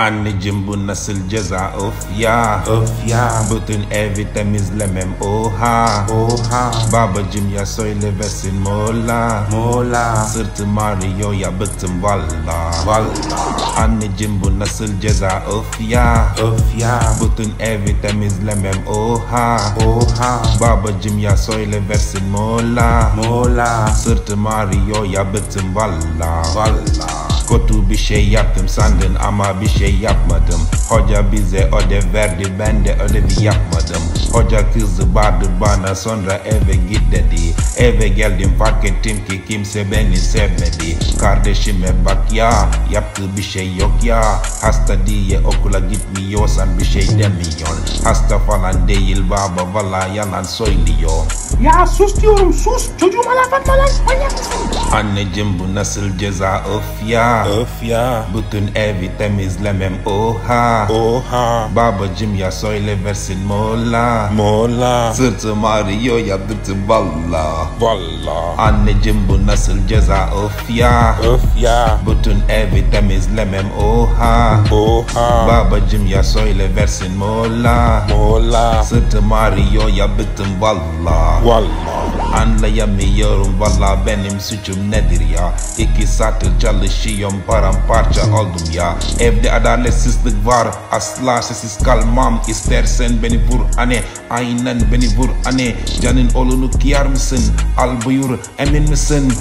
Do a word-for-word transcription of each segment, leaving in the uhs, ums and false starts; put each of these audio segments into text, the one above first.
Anneciğim nasıl ceza of ya Of ya bütün evi temizlemem oha Oha Babacım ya söyle versin mola Mola Sırtım ağrıyor ya bıktım valla Valla Anneciğim bu nasıl ceza of ya Of ya bütün evi temizlemem oha Oha Babacım ya söyle versin mola Mola Sırtım ağrıyor ya bıktım valla Valla Kötü bir şey yaptım sandın ama bir şey yapmadım. Hoca bize ödev verdi, ben de ödevi yapmadım. Hoca kızı bağırdı bana, sonra eve git dedi. Eve geldim fark ettim ki kimse beni sevmedi. Kardeşime bak ya, yaptığı bir şey yok ya. Hasta diye okula gitmiyorsan bir şey demiyorsun. Hasta falan değil baba, vallahi yalan söylüyor. Ya sus diyorum, sus. Çocuğuma laf atma lan, manyak mısın? Anneciğim bu nasıl ceza of ya Of ya bütün evi temizlemem oha Oha Babacım ya söyle versin mola Mola Sırtım ağrıyor ya bıktım valla Valla Anneciğim bu nasıl ceza of ya Of ya bütün evi temizlemem oha Oha Babacım ya söyle versin mola Mola Sırtım ağrıyor ya bıktım valla Valla Anlayamıyorum valla benim suçum nedir ya. İki saattir çalışıyorum paramparça oldum ya. Evde adaletsizlik var, asla sessiz kalmam. İstersen beni vur anne, aynen beni vur anne. Canın oğlunu kıyar mısın? Al buyur, emin misin?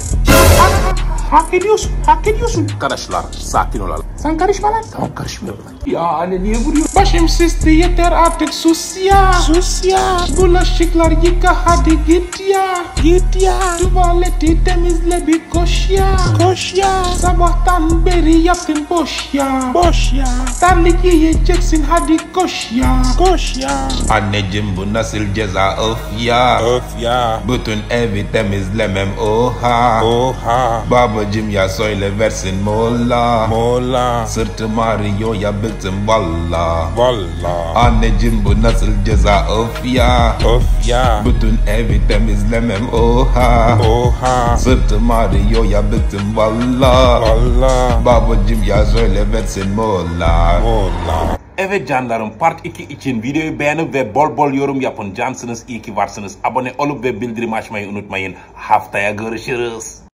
Hak ediyorsun, hak ediyorsun. Arkadaşlar sakin olalım. Sen karışma lan. Tamam karışmıyorum lan. Ya anne niye vuruyor? Başım şişti yeter artık sus ya. Sus ya Bulaşıklar yıka hadi git ya. Git ya Tuvaleti temizle bir koş ya. Koş ya Sabahtan beri yaptım boş ya. Boş ya Terlik yiyeceksin hadi koş ya. Koş ya Anneciğim bu nasıl ceza of ya. Of ya Bütün evi temizlemem oha. Oha Babacım ya söyle versin mola. Mola Sırtım ağrıyor ya bıktım valla. Valla Anneciğim bu nasıl ceza of ya. Of ya Bütün evi temizlemem oha. Oha Sırtım ağrıyor ya bıktım valla. Valla Babacım ya söyle versin mola. Mola Evet canlarım, part iki için videoyu beğenip ve bol bol yorum yapın. Cansınız, iyi ki varsınız. Abone olup ve bildirim açmayı unutmayın. Haftaya görüşürüz.